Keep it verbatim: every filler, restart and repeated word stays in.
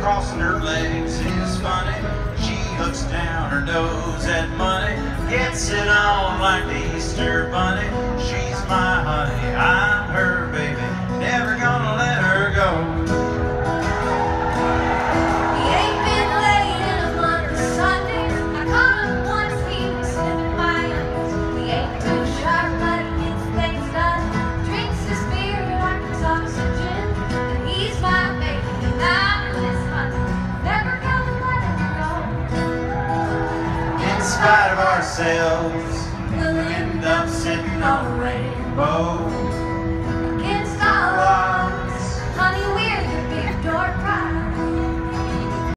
crossing her legs is funny. She looks down her nose at money, gets it on like the Easter bunny. She's my honey, I'm her baby, never gonna let her go. He ain't been laid in a month or Sunday. I caught him once, he was sniffing my onions. He ain't too sharp, but he gets things done. Drinks his beer like it's oxygen. And he's my baby, and I'm his honey, never gonna let him go. In spite of ourselves, we'll end up sitting on a rainbow.